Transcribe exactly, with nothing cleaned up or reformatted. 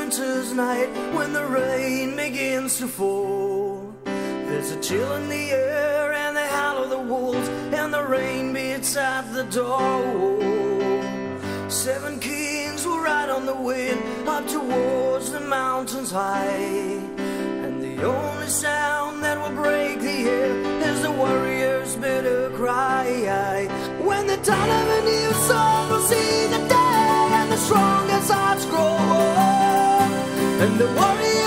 winter's night when the rain begins to fall. There's a chill in the air and the howl of the wolves, and the rain beats at the door. Seven kings will ride on the wind up towards the mountains high, and the only sound that will break the air is the warrior's bitter cry. When the dawn of a new song will see the day, and the strongest hearts grow old, and the warrior